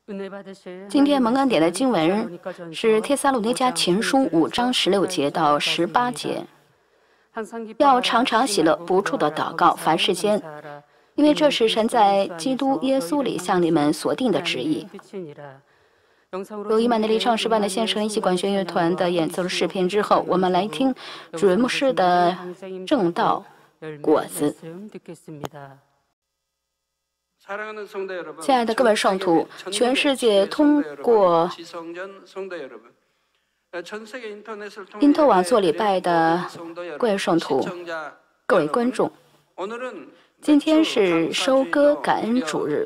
今天蒙恩典的经文是帖撒罗尼迦前书5章16节到18节，要常常喜乐，不住的祷告，凡事先，因为这是神在基督耶稣里向你们所定的旨意。由以马内利唱诗班的献声一起管弦乐团的演奏诗篇之后，我们来听主任牧师的正道果子。亲爱的各位圣徒，全世界通过因特网做礼拜的各位圣徒、各位观众，今天是收割感恩主日。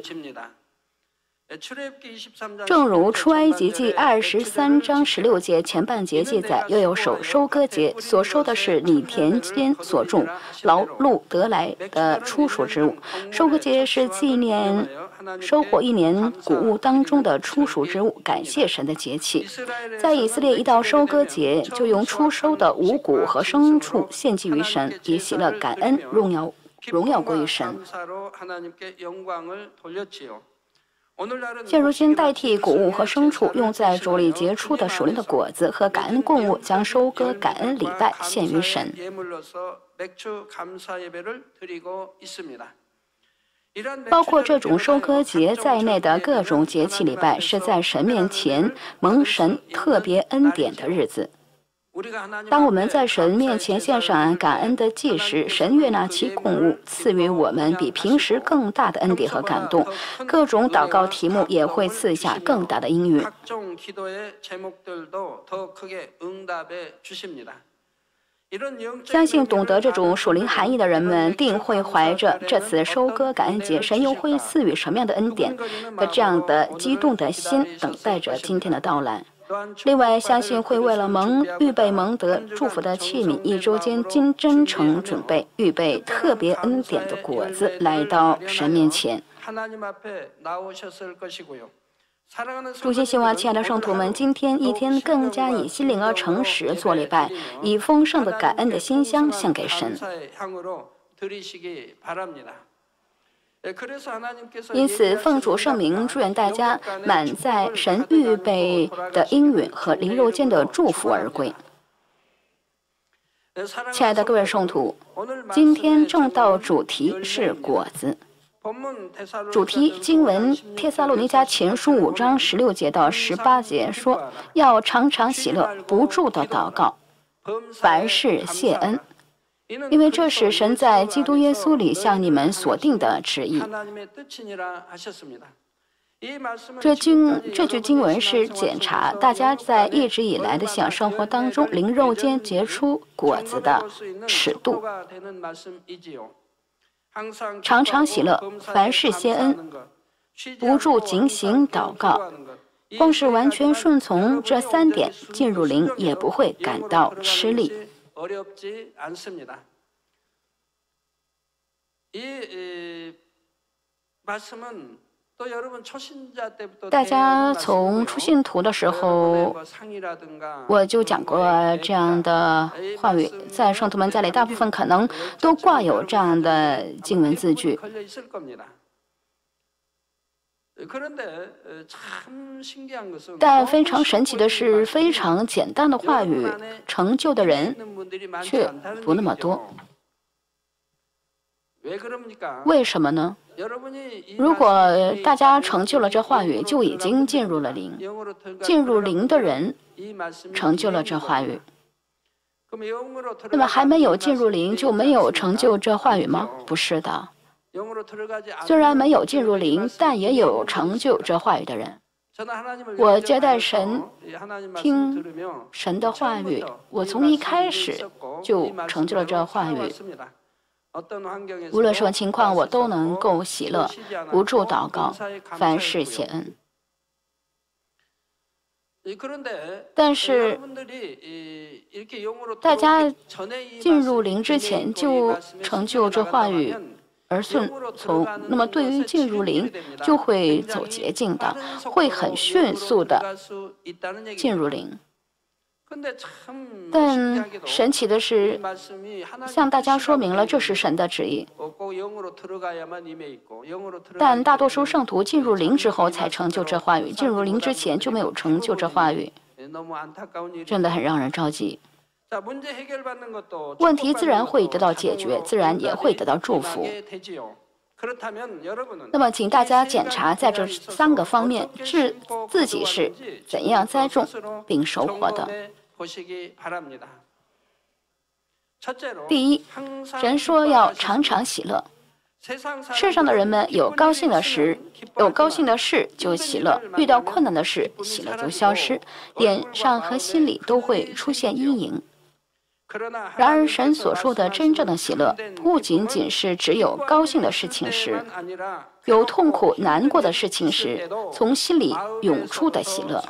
正如出埃及记23章16节前半节记载，又有收割节，所收的是你田间所种劳碌得来的初熟之物。收割节是纪念收获一年谷物当中的初熟之物，感谢神的节气。在以色列一到收割节，就用初收的五谷和牲畜献祭于神，以喜乐感恩，荣耀归于神。现如今代替谷物和牲畜，用在主里结出的属灵的果子和感恩供物，将收割感恩礼拜献于神。包括这种收割节在内的各种节气礼拜，是在神面前蒙神特别恩典的日子。当我们在神面前献上感恩的祭时，神悦纳其供物，赐予我们比平时更大的恩典和感动。各种祷告题目也会赐下更大的应允。相信懂得这种属灵含义的人们，定会怀着这次收割感恩节，神又会赐予什么样的恩典和这样的激动的心，等待着今天的到来。另外，相信会为了预备蒙得祝福的器皿，一周间经真诚准备，预备特别恩典的果子，来到神面前。主心希望亲爱的圣徒们，今天一天更加以心灵而诚实做礼拜，以丰盛的感恩的馨香献给神。因此，奉主圣名，祝愿大家满载神预备的应允和灵肉间的祝福而归。亲爱的各位圣徒，今天正道主题是果子。主题经文帖撒罗尼迦前书5章16节到18节说，要常常喜乐，不住的祷告，凡事谢恩。因为这是神在基督耶稣里向你们所定的旨意。这句经文是检查大家在一直以来的信仰生活当中灵肉间结出果子的尺度。常常喜乐，凡事谢恩，不住警醒祷告。光是完全顺从这3点，进入灵也不会感到吃力。大家从初信徒的时候，我就讲过这样的话语，在圣徒们家里，大部分可能都挂有这样的经文字句。但非常神奇的是，非常简单的话语，成就的人却不那么多。为什么呢？如果大家成就了这话语，就已经进入了灵。进入灵的人成就了这话语。那么还没有进入灵，就没有成就这话语吗？不是的。虽然没有进入灵，但也有成就这话语的人。我接待神，听神的话语，我从一开始就成就了这话语。无论什么情况，我都能够喜乐，不住祷告，凡事谢恩。但是，大家进入灵之前就成就这话语而顺从，那么对于进入灵就会走捷径的，会很迅速的进入灵。 但神奇的是，向大家说明了这是神的旨意。但大多数圣徒进入灵之后才成就这话语，进入灵之前就没有成就这话语，真的很让人着急。问题自然会得到解决，自然也会得到祝福。那么，请大家检查在这3个方面，自己是怎样栽种并收获的。第一，神说要常常喜乐。世上的人们有高兴的事就喜乐，遇到困难的事，喜乐就消失，脸上和心里都会出现阴影。然而，神所说的真正的喜乐，不仅仅是只有高兴的事情时，有痛苦难过的事情时，从心里涌出的喜乐。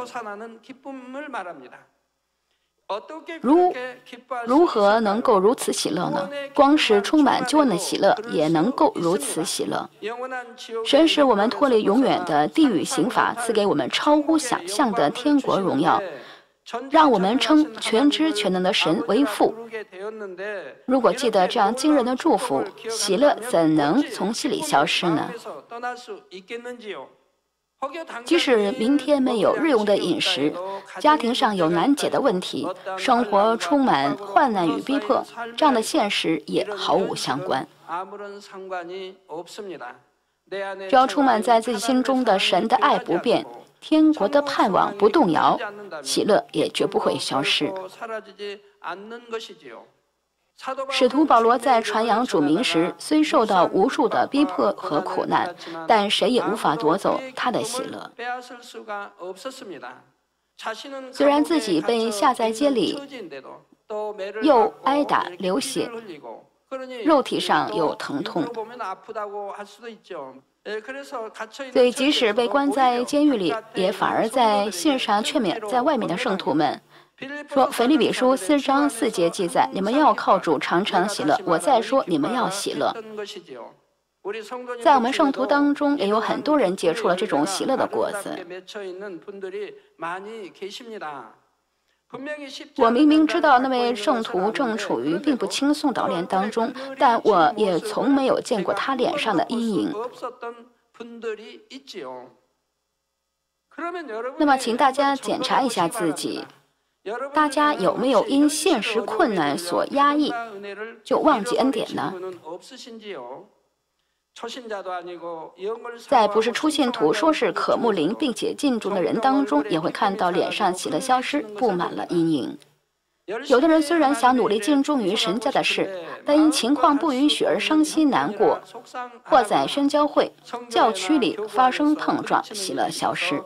如何能够如此喜乐呢？光是充满救恩的喜乐也能够如此喜乐。神使我们脱离永远的地狱刑罚，赐给我们超乎想象的天国荣耀，让我们称全知全能的神为父。如果记得这样惊人的祝福，喜乐怎能从心里消失呢？即使明天没有日用的饮食，家庭上有难解的问题，生活充满患难与逼迫，这样的现实也毫无相关。只要充满在自己心中的神的爱不变，天国的盼望不动摇，喜乐也绝不会消失。使徒保罗在传扬主名时，虽受到无数的逼迫和苦难，但谁也无法夺走他的喜乐。虽然自己被下在街里，又挨打流血，肉体上有疼痛，所以即使被关在监狱里，也反而在信上劝勉在外面的圣徒们。说腓立比书4章4节记载，你们要靠主常常喜乐。我再说，你们要喜乐。在我们圣徒当中，也有很多人结出了这种喜乐的果子。我明明知道那位圣徒正处于并不轻松的熬炼当中，但我也从没有见过他脸上的阴影。那么，请大家检查一下自己。大家有没有因现实困难所压抑，就忘记恩典呢？在不是初信徒，说是渴慕灵并且进驻的人当中，也会看到脸上喜乐消失，布满了阴影。有的人虽然想努力尽忠于神家的事，但因情况不允许而伤心难过，或在宣教会、教区里发生碰撞，喜乐消失。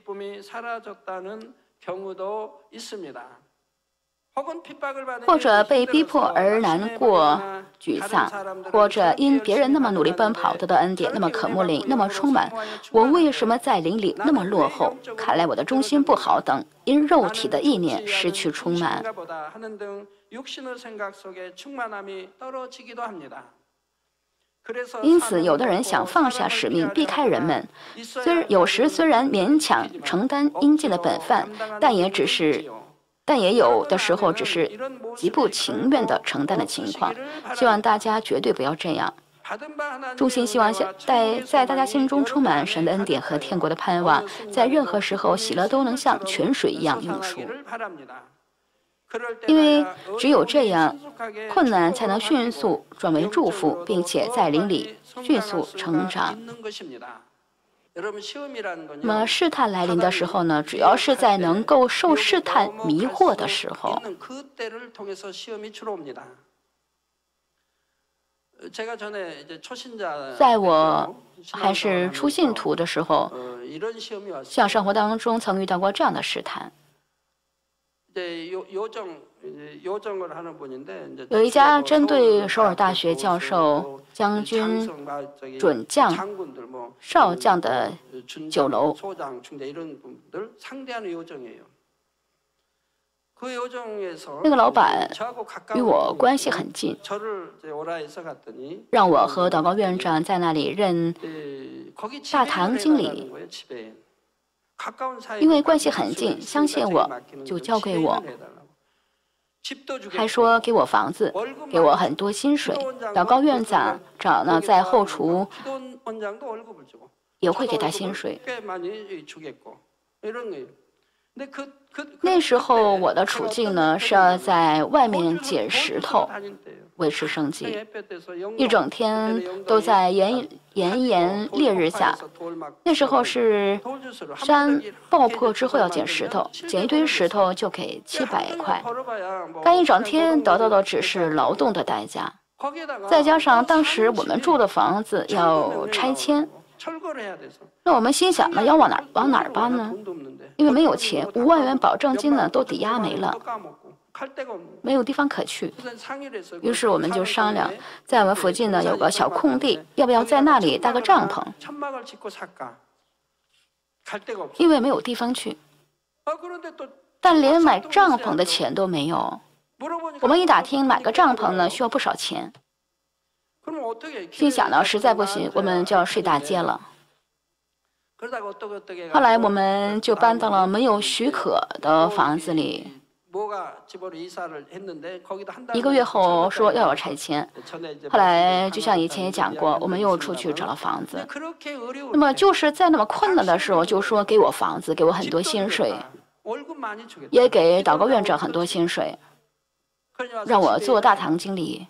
或者被逼迫而难过、沮丧，或者因别人那么努力奔跑得到恩典，那么渴慕灵，那么充满，我为什么在灵里那么落后？看来我的忠心不好等，因肉体的意念失去充满。因此，有的人想放下使命，避开人们。有时虽然勉强承担应尽的本分，但也有的时候只是极不情愿地承担的情况。希望大家绝对不要这样。衷心希望在大家心中充满神的恩典和天国的盼望，在任何时候喜乐都能像泉水一样涌出。因为只有这样，困难才能迅速转为祝福，并且在灵里迅速成长。那么试探来临的时候呢，主要是在能够受试探迷惑的时候。在我还是初信徒的时候，像生活当中曾遇到过这样的试探。有一家针对首尔大学教授、将军、准将、少将的酒楼，那个老板与我关系很近，让我和祷告院长在那里任大堂经理。 因为关系很近，相信我就交给我，还说给我房子，给我很多薪水。祷告院长呢，在后厨也会给他薪水。那时候我的处境呢，是要在外面捡石头维持生计，一整天都在炎烈日下。那时候是山爆破之后要捡石头，捡一堆石头就给700块，干一整天得到的只是劳动的代价，再加上当时我们住的房子要拆迁。那我们心想，那要往哪儿搬呢？因为没有钱，5万元保证金呢都抵押没了，没有地方可去。于是我们就商量，在我们附近呢有个小空地，要不要在那里搭个帐篷？因为没有地方去，但连买帐篷的钱都没有。我们一打听，买个帐篷呢需要不少钱。心想呢，实在不行，我们就要睡大街了。后来我们就搬到了没有许可的房子里。1个月后说要拆迁，后来就像以前也讲过，我们又出去找了房子。那么就是在那么困难的时候，就说给我房子，给我很多薪水，也给祷告院长很多薪水，让我做大堂经理。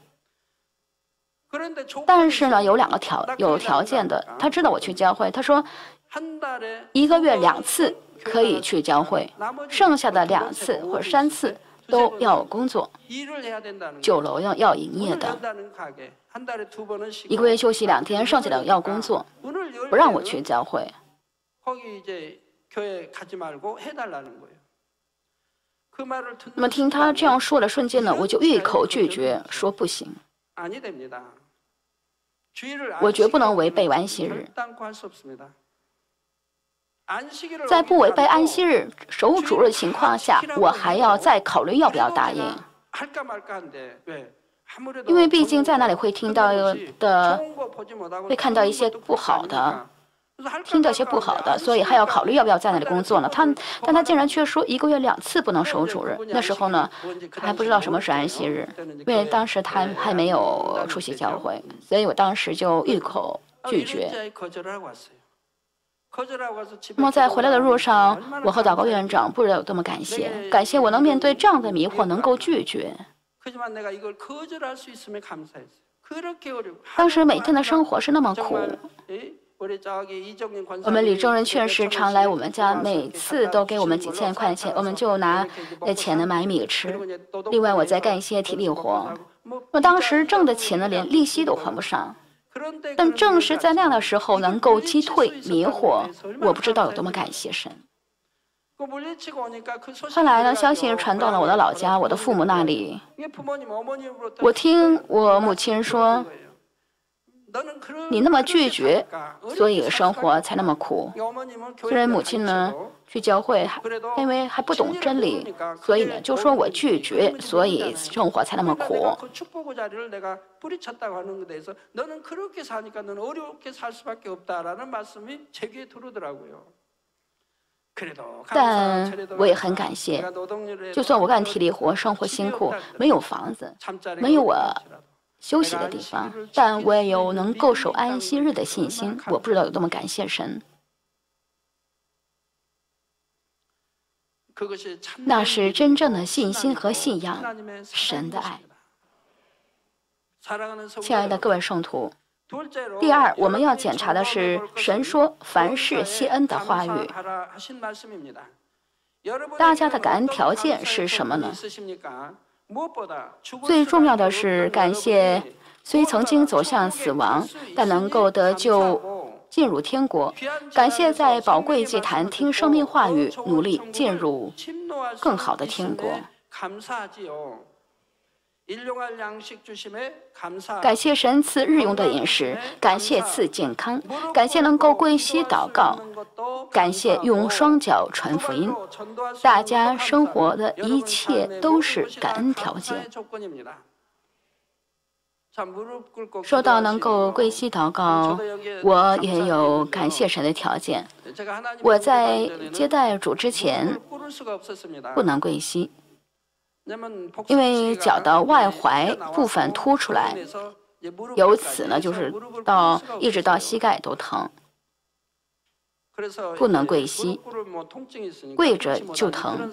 但是呢，有条件的。他知道我去教会，他说1个月2次可以去教会，剩下的2次或者3次都要工作。酒楼要营业的，1个月休息2天，剩下的要工作，不让我去教会。那么听他这样说的瞬间呢，我就一口拒绝，说不行。我绝不能违背安息日，在不违背安息日守主日的情况下，我还要再考虑要不要答应，因为毕竟在那里会听到会看到一些不好的，所以还要考虑要不要在那里工作呢。但他竟然却说1个月2次不能守主日。那时候呢，还不知道什么是安息日，因为当时他还没有出席教会，所以我当时就一口拒绝。那么在回来的路上，我和祷告院长不知道有多么感谢我能面对这样的迷惑能够拒绝。当时每天的生活是那么苦。我们李正仁劝士常来我们家，每次都给我们几千块钱，我们就拿那钱呢买米吃。另外我再干一些体力活，我当时挣的钱呢连利息都还不上。但正是在那样的时候能够击退迷惑，我不知道有多么感谢神。后来呢，消息传到了我的老家，我的父母那里。我听我母亲说，你那么拒绝，所以生活才那么苦。虽然母亲呢去教会，因为还不懂真理，所以呢就说我拒绝，所以生活才那么苦。但我也很感谢，就算我干体力活，生活辛苦，没有房子，没有我休息的地方，但我也有能够守安息日的信心。我不知道有多么感谢神，那是真正的信心和信仰，神的爱。亲爱的各位圣徒，第二，我们要检查的是神说凡事谢恩的话语。大家的感恩条件是什么呢？最重要的是感谢虽曾经走向死亡，但能够得救进入天国。感谢在宝贵祭坛听生命话语，努力进入更好的天国。感谢神赐日用的饮食，感谢赐健康，感谢能够归西祷告，感谢用双脚传福音。大家生活的一切都是感恩条件。 说到能够跪膝祷告，我也有感谢神的条件。我在接待主之前不能跪膝，因为脚的外踝部分凸出来，由此呢就是一直到膝盖都疼，不能跪膝，跪着就疼。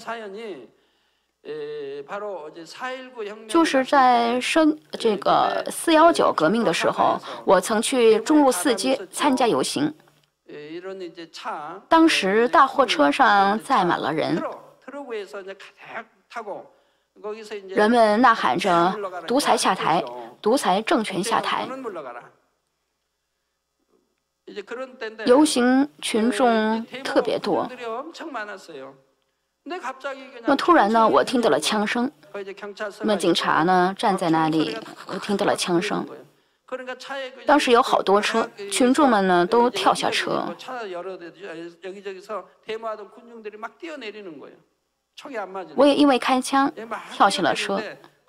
就是在这个419革命的时候，我曾去中路4街参加游行。当时大货车上载满了人，人们呐喊着“独裁下台，独裁政权下台”。游行群众特别多。那么突然呢，我听到了枪声。那么警察呢站在那里，我听到了枪声。当时有好多车，群众们呢都跳下车。我也因为开枪跳下了车。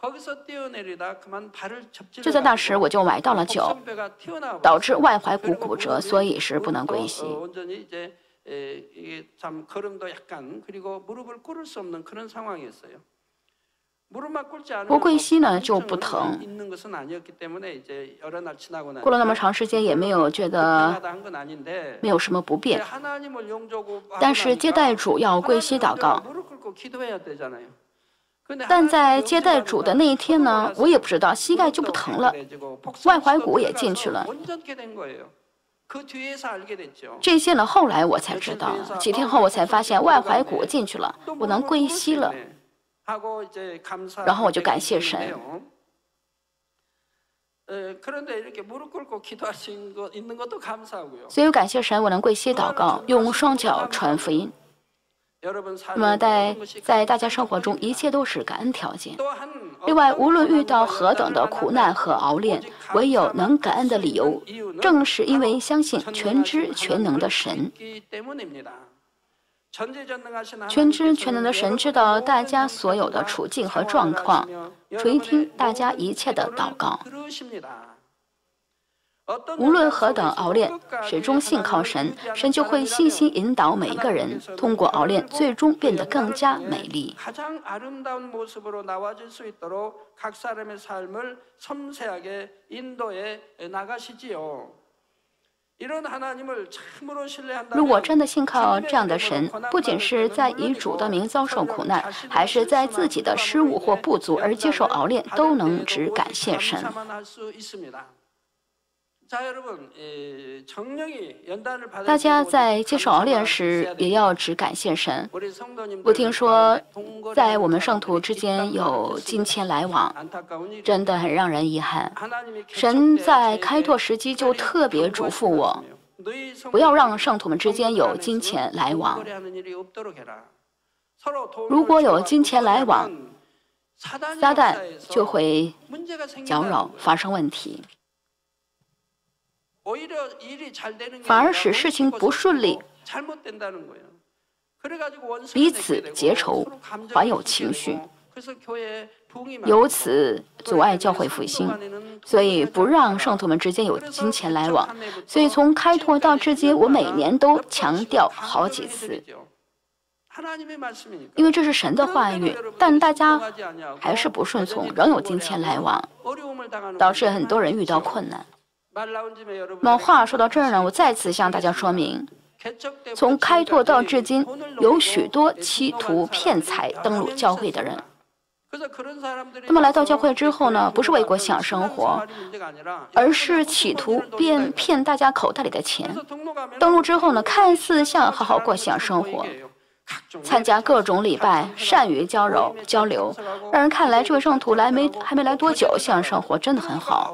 就在那时，我就崴到了脚，导致外踝骨骨折，所以是不能跪膝。不跪膝呢就不疼，过了那么长时间也没有觉得没有什么不便。但是接待主要跪膝祷告，但在接待主的那一天呢，我也不知道膝盖就不疼了，外踝骨也进去了。这些呢，后来我才知道，几天后我才发现外踝骨进去了，我能跪膝了。然后我就感谢神。所以感谢神，我能跪膝祷告，用双脚传福音。那么在大家生活中，一切都是感恩条件。另外，无论遇到何等的苦难和熬炼，唯有能感恩的理由，正是因为相信全知全能的神。全知全能的神知道大家所有的处境和状况，垂听大家一切的祷告。无论何等熬炼，始终信靠神，神就会细心引导每一个人，通过熬炼，最终变得更加美丽。如果真的信靠这样的神，不仅是在以主的名遭受苦难，还是在自己的失误或不足而接受熬炼，都能只感谢神。大家在接受熬炼时，也要只感谢神。我听说，在我们圣徒之间有金钱来往，真的很让人遗憾。神在开拓时机就特别嘱咐我，不要让圣徒们之间有金钱来往。如果有金钱来往，撒旦就会搅扰，发生问题。反而使事情不顺利，彼此结仇，怀有情绪，由此阻碍教会复兴。所以不让圣徒们之间有金钱来往。所以从开拓到至今，我每年都强调好几次，因为这是神的话语，但大家还是不顺从，仍有金钱来往，导致很多人遇到困难。那话说到这儿呢，我再次向大家说明，从开拓到至今，有许多企图骗财登陆教会的人。那么来到教会之后呢，不是为国享生活，而是企图骗大家口袋里的钱。登陆之后呢，看似像好好过享生活，参加各种礼拜，善于交流，让人看来这位圣徒还没来多久，享生活真的很好。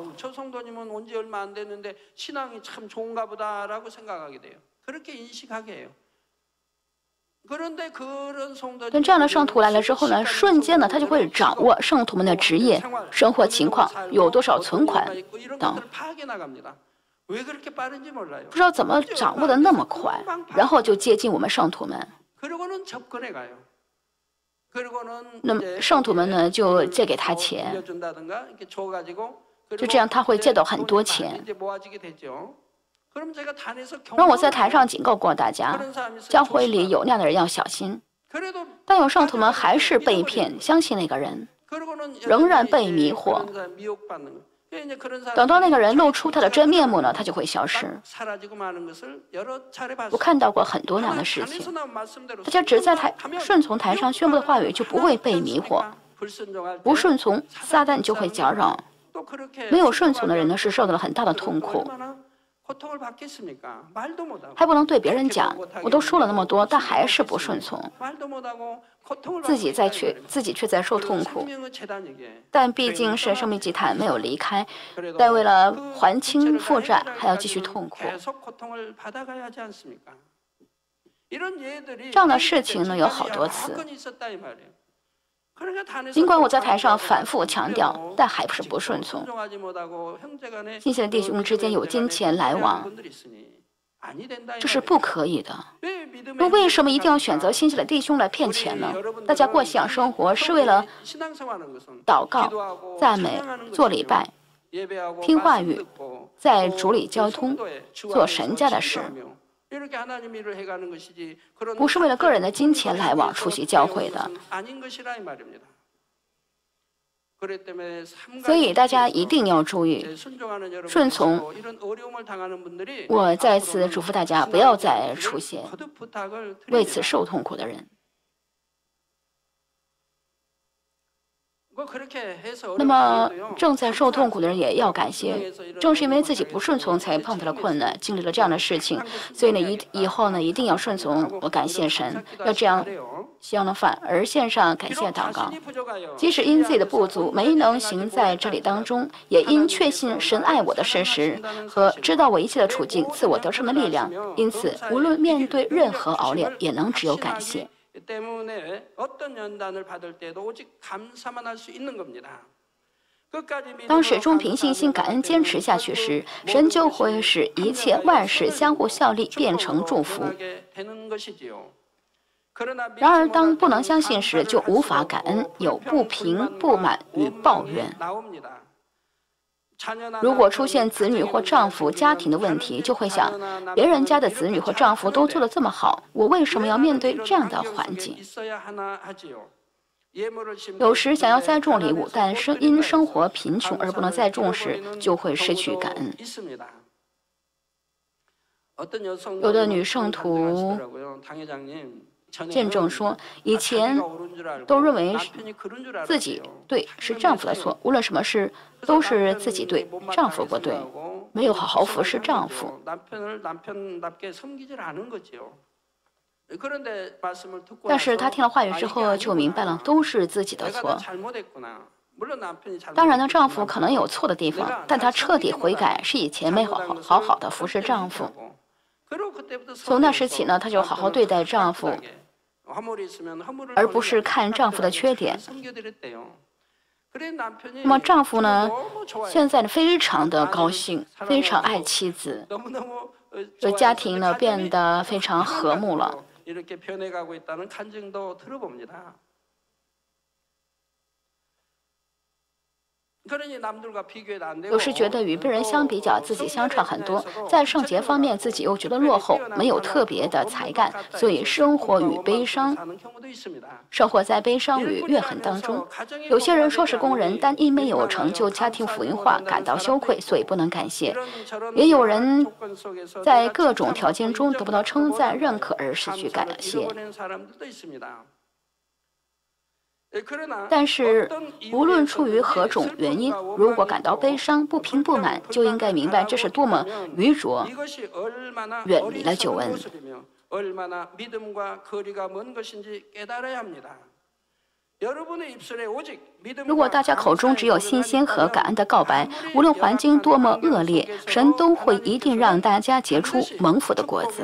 等这样的圣徒来了之后呢，瞬间呢，他就会掌握圣徒们的职业、生活情况，有多少存款等，不知道怎么掌握的那么快，然后就接近我们圣徒们。那么圣徒们呢，就借给他钱， 就这样他会借到很多钱。让我在台上警告过大家，教会里有那样的人要小心。但有圣徒们还是被骗，相信那个人，仍然被迷惑。等到那个人露出他的真面目呢，他就会消失。我看到过很多那样的事情，大家只在顺从台上宣布的话语，就不会被迷惑；不顺从，撒旦就会搅扰。没有顺从的人呢，是受到了很大的痛苦。还不能对别人讲，我都说了那么多，但还是不顺从，自己却在受痛苦。但毕竟是生命祭坛没有离开，但为了还清负债，还要继续痛苦。这样的事情呢，有好多次。尽管我在台上反复强调，但还是不顺从。信信的弟兄之间有金钱来往，这是不可以的。那为什么一定要选择信信的弟兄来骗钱呢？大家过信仰生活是为了祷告、赞美、做礼拜、听话语，在主里交通，做神家的事。不是为了个人的金钱来往出席教会的，所以大家一定要注意顺从。我再次嘱咐大家，不要再出现为此受痛苦的人。那么正在受痛苦的人也要感谢，正是因为自己不顺从，才碰到了困难，经历了这样的事情。所以呢，以后呢一定要顺从。我感谢神，要这样，希望能反而献上感谢祷告。即使因自己的不足没能行在这里当中，也因确信神爱我的事实和知道我一切的处境赐我得胜的力量，因此无论面对任何熬炼，也能只有感谢。当始终凭信心感恩坚持下去时，神就会使一切万事相互效力，变成祝福。然而当不能相信时，就无法感恩，有不平、不满与抱怨。如果出现子女或丈夫家庭的问题，就会想，别人家的子女或丈夫都做得这么好，我为什么要面对这样的环境？有时想要栽种礼物，但因生活贫穷而不能栽种时，就会失去感恩。有的女圣徒见证说，以前都认为自己对是丈夫的错，无论什么事都是自己对，丈夫不对，没有好好服侍丈夫。但是她听了话语之后就明白了，都是自己的错。当然呢，丈夫可能有错的地方，但她彻底悔改，是以前没好好的服侍丈夫。从那时起呢，她就好好对待丈夫，而不是看丈夫的缺点。那么丈夫呢，现在呢非常的高兴，非常爱妻子，这家庭呢变得非常和睦了。有时觉得与别人相比较，自己相差很多，在圣洁方面自己又觉得落后，没有特别的才干，所以生活在悲伤与怨恨当中。有些人说是工人，但因没有成就家庭福音化，感到羞愧，所以不能感谢。也有人在各种条件中得不到称赞、认可而失去感谢。但是无论出于何种原因，如果感到悲伤、不平不满，就应该明白这是多么愚拙，远离了救恩。如果大家口中只有信心和感恩的告白，无论环境多么恶劣，神都会一定让大家结出蒙福的果子。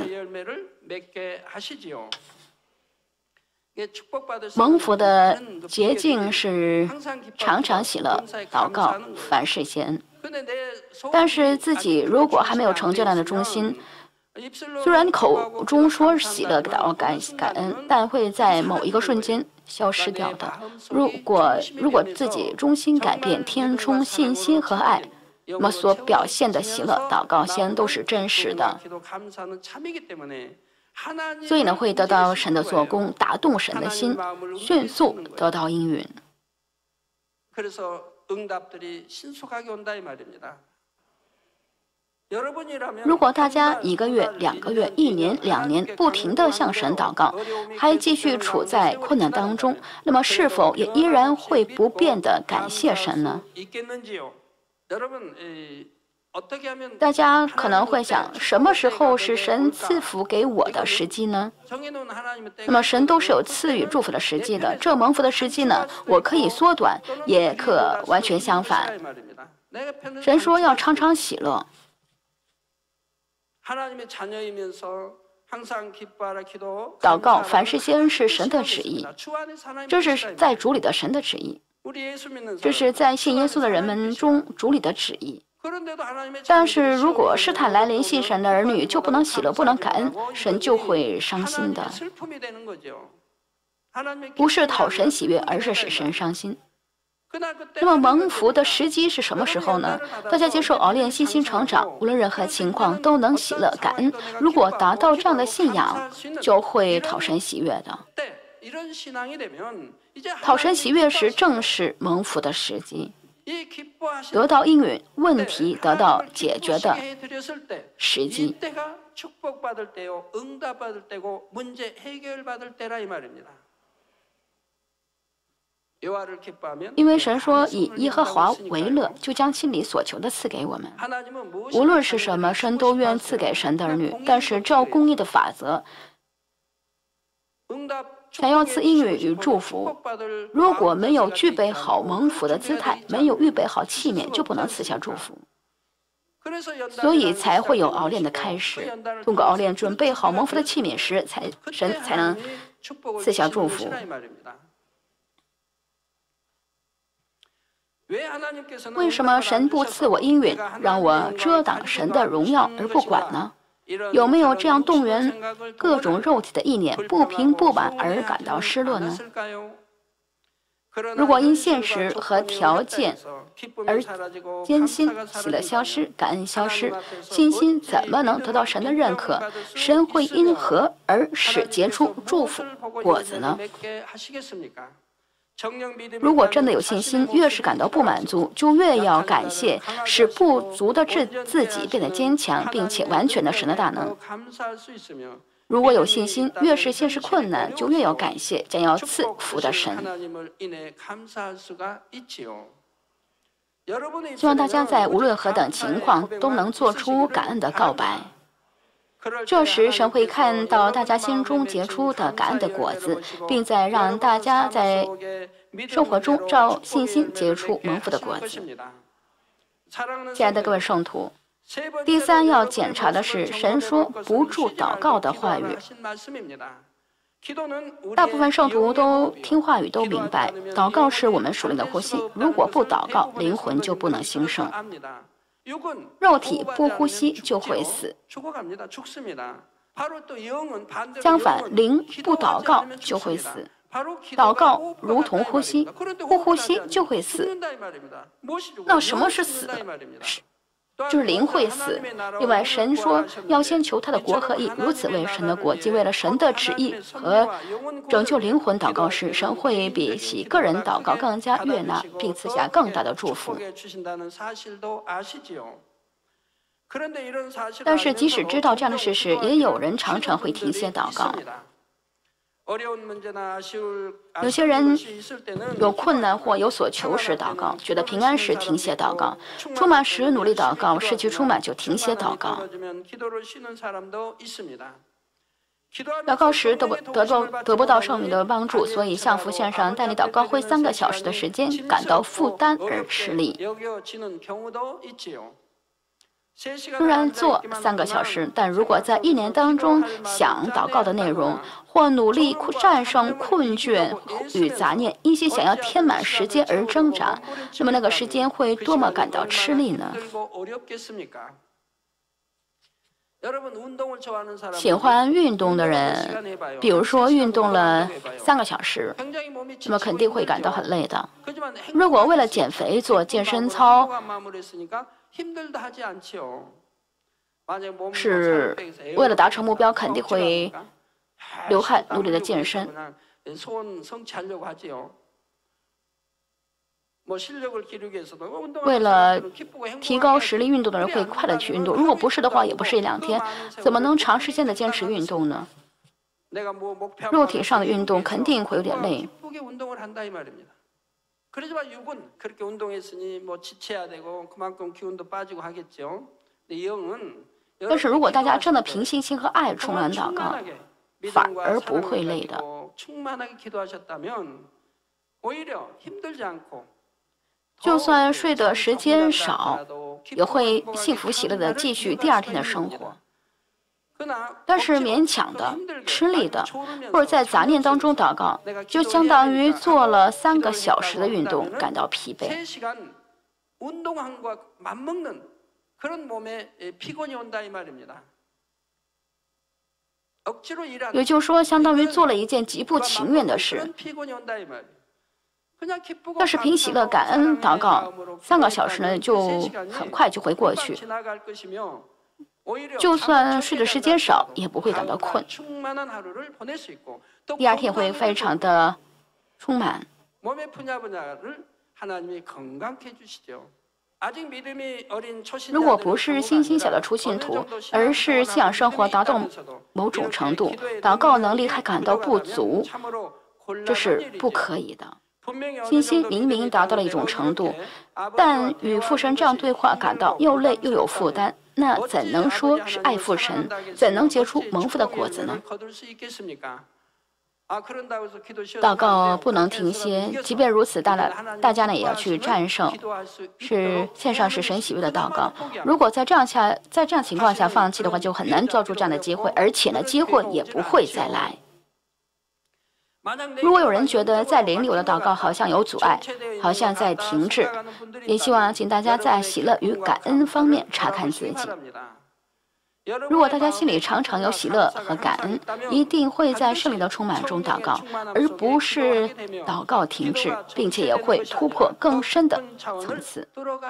蒙福的捷径是常常喜乐、祷告、凡事谢恩。但是自己如果还没有成就那样的忠心， 虽然口中说喜乐、感恩，但会在某一个瞬间消失掉的。如果自己衷心改变，填充信心和爱，那么所表现的喜乐、祷告先都是真实的。所以呢，会得到神的做工，打动神的心，迅速得到应允。如果大家1个月、2个月、1年、2年不停地向神祷告，还继续处在困难当中，那么是否也依然会不变地感谢神呢？大家可能会想，什么时候是神赐福给我的时机呢？那么神都是有赐予祝福的时机的，这蒙福的时机呢，我可以缩短，也可完全相反。神说要常常喜乐。祷告凡事先是神的旨意，这是在主里的神的旨意，这是在信耶稣的人们中主里的旨意。但是如果试探来临，信神的儿女就不能喜乐，不能感恩，神就会伤心的。不是讨神喜悦，而是使神伤心。那么蒙福的时机是什么时候呢？大家接受熬炼，信心成长，无论任何情况都能喜乐感恩。如果达到这样的信仰，就会讨神喜悦的。讨神喜悦时，正是蒙福的时机。得到应允，问题得到解决的时机。因为神说以耶和华为乐，就将心里所求的赐给我们。无论是什么，神都愿赐给神的儿女。但是照公义的法则，想要赐应允与祝福，如果没有具备好蒙福的姿态，没有预备好器皿，就不能赐下祝福。所以才会有熬炼的开始。通过熬炼准备好蒙福的器皿时，神才能赐下祝福。为什么神不赐我应允，让我遮挡神的荣耀而不管呢？有没有这样动员各种肉体的意念，不平不满而感到失落呢？如果因现实和条件而艰辛，喜乐消失，感恩消失，信心怎么能得到神的认可？神会因何而使结出祝福果子呢？如果真的有信心，越是感到不满足，就越要感谢，使不足的自己变得坚强，并且完全的神的大能。如果有信心，越是现实困难，就越要感谢将要赐福的神。希望大家在无论何等情况都能做出感恩的告白。这时，神会看到大家心中结出的感恩的果子，并在让大家在生活中照信心结出蒙福的果子。亲爱的各位圣徒，第三要检查的是神说不住祷告的话语。大部分圣徒都听话语都明白，祷告是我们属灵的呼吸，如果不祷告，灵魂就不能兴盛。肉体不呼吸就会死，相反，灵不祷告就会死。祷告如同呼吸，不呼吸就会死。那什么是死？就是灵会死。另外，神说要先求他的国和义，如此为神的国，即为了神的旨意和拯救灵魂祷告时，神会比起个人祷告更加悦纳，并赐下更大的祝福。但是，即使知道这样的事实，也有人常常会停歇祷告。有些人有困难或有所求时祷告，觉得平安时停歇祷告，充满时努力祷告，失去充满就停歇祷告。祷告时得不到圣灵的帮助，所以向福线上带领祷告会3个小时的时间，感到负担而吃力。虽然做3个小时，但如果在1年当中想祷告的内容，或努力战胜困倦与杂念，一心想要填满时间而挣扎，那么那个时间会多么感到吃力呢？ 喜欢运动的人，比如说运动了3个小时，那么肯定会感到很累的。如果为了减肥做健身操，是为了达成目标，肯定会流汗努力的健身。为了提高实力，运动的人会快乐去运动。如果不是的话，也不是1-2天，怎么能长时间的坚持运动呢？肉体上的运动肯定会有点累。但是如果大家真的凭信心和爱充满祷告，反而不会累的。就算睡的时间少，也会幸福喜乐的继续第2天的生活。但是勉强的、吃力的，或者在杂念当中祷告，就相当于做了3个小时的运动，感到疲惫。也就是说，相当于做了一件极不情愿的事。但是凭喜乐感恩祷告3个小时呢，就很快就会过去。就算睡的时间少，也不会感到困。第2天会非常的充满。如果不是信心小的初信徒，而是信仰生活达到某种程度，祷告能力还感到不足，这是不可以的。信心明明达到了一种程度，但与父神这样对话感到又累又有负担，那怎能说是爱父神？怎能结出蒙福的果子呢？祷告不能停歇，即便如此，大家呢也要去战胜，是线上是神喜悦的祷告。如果在这样情况下放弃的话，就很难抓住这样的机会，而且呢，机会也不会再来。如果有人觉得在灵里我的祷告好像有阻碍，好像在停滞，也希望请大家在喜乐与感恩方面查看自己。如果大家心里常常有喜乐和感恩，一定会在圣灵的充满中祷告，而不是祷告停滞，并且也会突破更深的层次。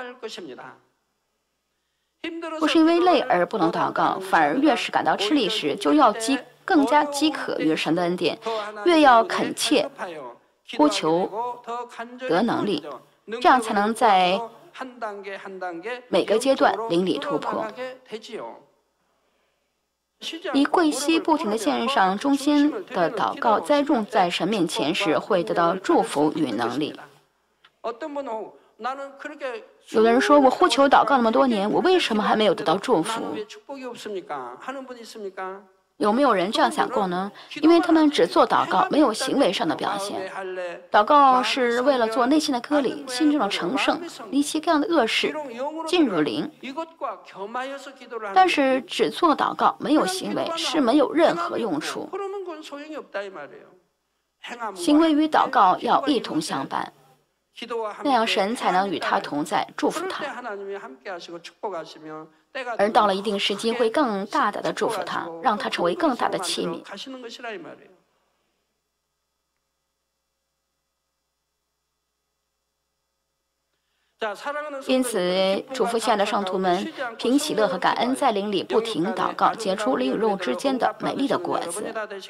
不是因为累而不能祷告，反而越是感到吃力时，就要更加饥渴于神的恩典，越要恳切呼求得能力，这样才能在每个阶段灵里突破。以跪膝不停的献上忠心的祷告栽种在神面前时，会得到祝福与能力。有的人说，我呼求祷告那么多年，我为什么还没有得到祝福？有没有人这样想过呢？因为他们只做祷告，没有行为上的表现。祷告是为了做内心的割礼，心中的成圣，离弃各样的恶事，进入灵。但是只做祷告，没有行为，是没有任何用处。行为与祷告要一同相伴，那样神才能与他同在，祝福他。而到了一定时机，会更大胆的祝福他，让他成为更大的器皿。因此，嘱咐亲爱的圣徒们，凭喜乐和感恩，在灵里不停祷告，结出灵与肉之间的美丽的果子。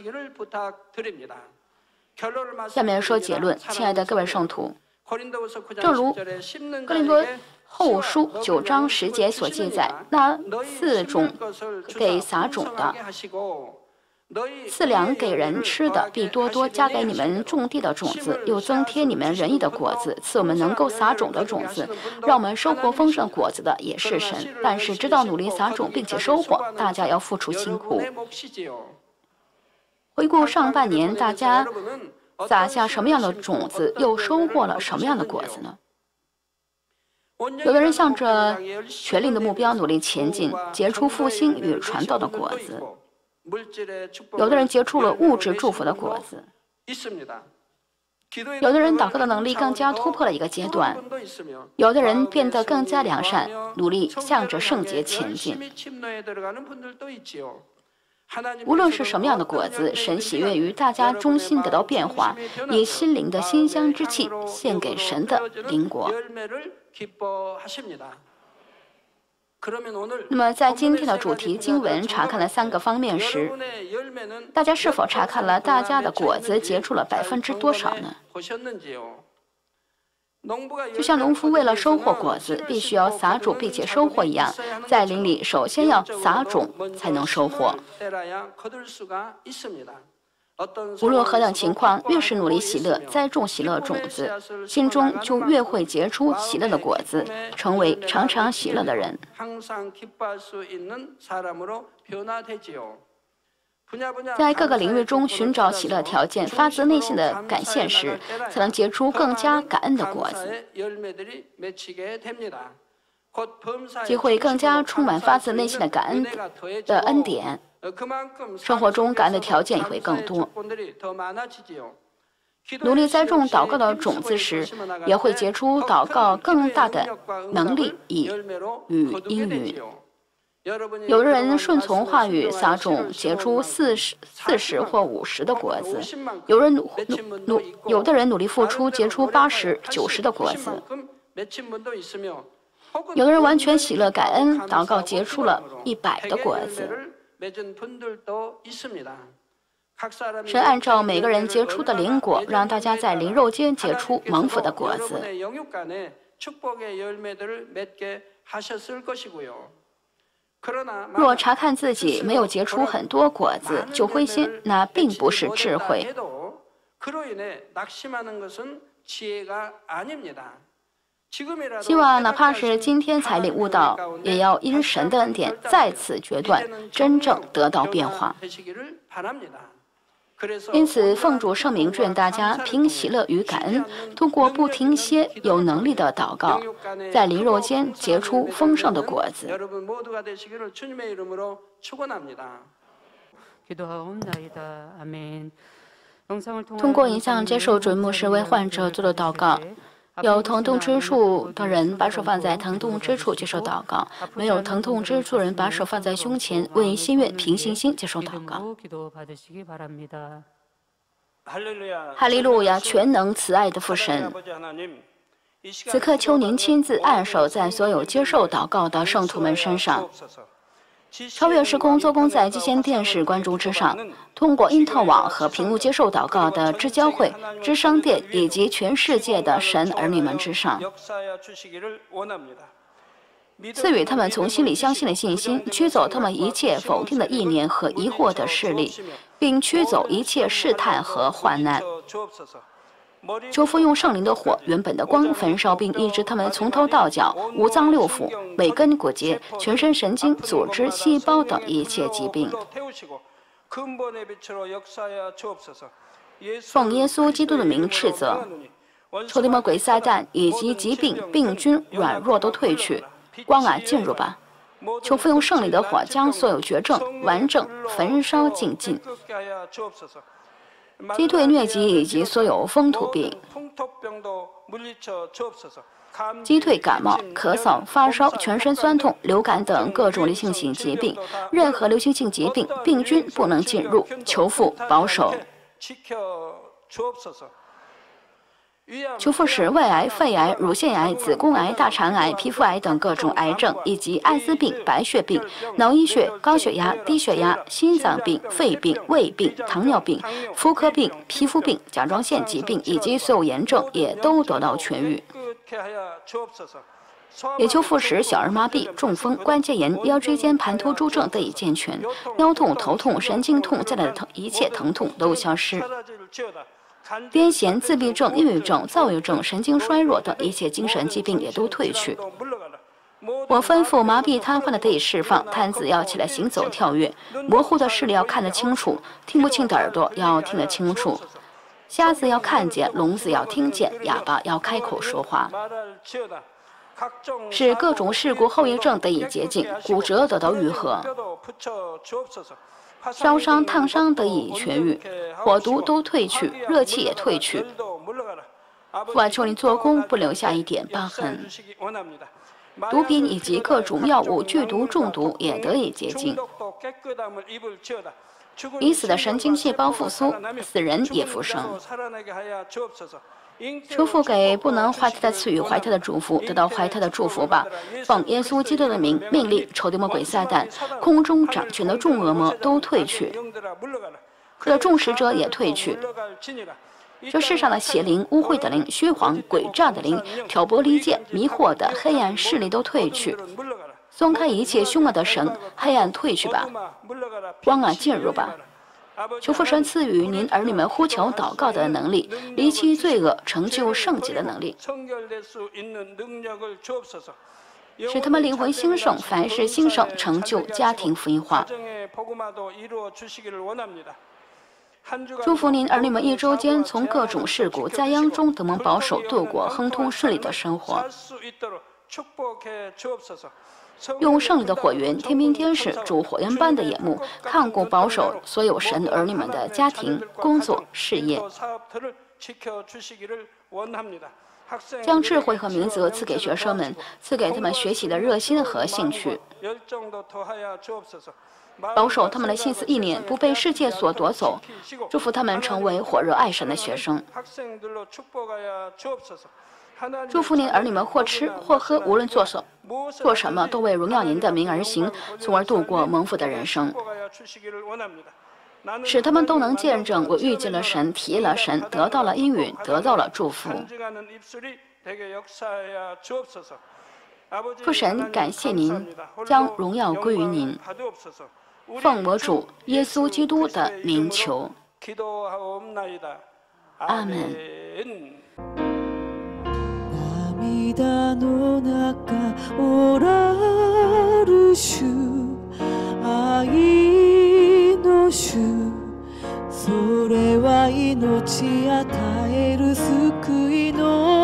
下面说结论，亲爱的各位圣徒，正如哥林多后书9章10节所记载，那赐种给撒种的，赐粮给人吃的，必多多加给你们种地的种子，又增添你们仁义的果子，赐我们能够撒种的种子，让我们收获丰盛果子的也是神。但是知道努力撒种并且收获，大家要付出辛苦。回顾上半年，大家撒下什么样的种子，又收获了什么样的果子呢？有的人向着权力的目标努力前进，结出复兴与传道的果子；有的人结出了物质祝福的果子。 有的人祷告的能力更加突破了一个阶段，有的人变得更加良善，努力向着圣洁前进。无论是什么样的果子，神喜悦于大家中心得到变化，以心灵的馨香之气献给神的灵果。那么在今天的主题经文查看了3个方面时，大家是否查看了大家的果子结出了多少呢？就像农夫为了收获果子，必须要撒种并且收获一样，在灵里首先要撒种才能收获。无论何等情况，越是努力喜乐，栽种喜乐种子，心中就越会结出喜乐的果子，成为常常喜乐的人。在各个领域中寻找喜乐条件，发自内心的感谢时，才能结出更加感恩的果子。就会更加充满发自内心的感恩的恩典，生活中感恩的条件也会更多。努力栽种祷告的种子时，也会结出祷告更大的能力与应允。有的人顺从话语撒种，结出40或50的果子；有的人努力付出，结出80、90的果子；有的人完全喜乐感恩，祷告结出了100的果子。神按照每个人结出的灵果，让大家在灵肉间结出蒙福的果子。若查看自己没有结出很多果子就灰心，那并不是智慧。希望哪怕是今天才领悟到，也要因神的恩典再次决断，真正得到变化。因此，奉主圣名祝愿大家凭喜乐与感恩，通过不停歇有能力的祷告，在灵肉间结出丰盛的果子。通过影像接受准牧师为患者做的祷告。有疼痛之处的人把手放在疼痛之处接受祷告，没有疼痛之处的人把手放在胸前，为心愿凭信心接受祷告。哈利路亚！全能慈爱的父神，此刻求您亲自按手在所有接受祷告的圣徒们身上，超越时空做工在基线电视观众之上，通过因特网和屏幕接受祷告的知教会、知商店以及全世界的神儿女们之上，赐予他们从心里相信的信心，驱走他们一切否定的意念和疑惑的势力，并驱走一切试探和患难。求父用圣灵的火、原本的光焚烧，并医治他们从头到脚、五脏六腑、每根骨节、全身神经、组织、细胞等一切疾病。奉耶稣基督的名斥责，仇敌魔鬼撒旦以及疾病、病菌、软弱都退去，光啊进入吧！求父用圣灵的火将所有绝症完整焚烧净尽。击退疟疾以及所有风土病，击退感冒、咳嗽、发烧、全身酸痛、流感等各种流行性疾病，任何流行性疾病病菌不能进入，求父保守。求父使胃癌、肺癌、乳腺癌、子宫癌、大肠癌、皮肤癌等各种癌症，以及艾滋病、白血病、脑溢血、高血压、低血压、心脏病、肺病、胃病、糖尿病、妇科病、皮肤病、甲状腺疾病以及所有炎症也都得到痊愈。也求父使小儿麻痹、中风、关节炎、腰椎间盘突出症得以健全，腰痛、头痛、神经痛带来的一切疼痛都消失。癫痫、自闭症、抑郁症、躁郁症、神经衰弱等一切精神疾病也都退去。我吩咐麻痹瘫痪的得以释放，瘫子要起来行走跳跃，模糊的视力要看得清楚，听不清的耳朵要听得清楚，瞎子要看见，聋子要听见，哑巴要开口说话，使各种事故后遗症得以洁净，骨折得到愈合，烧伤、烫伤得以痊愈，火毒都退去，热气也退去， 父啊，求你做工，不留下一点疤痕。毒品以及各种药物剧毒中毒也得以洁净。已死的神经细胞复苏，死人也复生。求父给不能怀胎的赐予怀胎的祝福，得到怀胎的祝福吧。奉耶稣基督的名，命令仇敌魔鬼撒旦、空中掌权的众恶魔都退去，这众使者也退去。这世上的邪灵、污秽的灵、虚谎、诡诈的灵、挑拨离间、迷惑的黑暗势力都退去，松开一切凶恶的绳，黑暗退去吧，光啊进入吧。求父神赐予您儿女们呼求祷告的能力，离弃罪恶，成就圣洁的能力，使他们灵魂兴盛，凡事兴盛，成就家庭福音化。祝福您儿女们一周间从各种事故灾殃中得蒙保守，度过亨通顺利的生活。用圣灵的火云、天兵天使、主火焰般的眼目，看顾保守所有神儿女们的家庭、工作、事业，将智慧和明哲赐给学生们，赐给他们学习的热心和兴趣，保守他们的心思意念不被世界所夺走，祝福他们成为火热爱神的学生。祝福您儿女们或吃或喝，无论做什么，都为荣耀您的名而行，从而度过蒙福的人生，使他们都能见证我遇见了神，体验了神，得到了应允，得到了祝福。父神，感谢您，将荣耀归于您。奉我主耶稣基督的名求，阿门。涙の中おらる主、愛の主、それは命与える救いの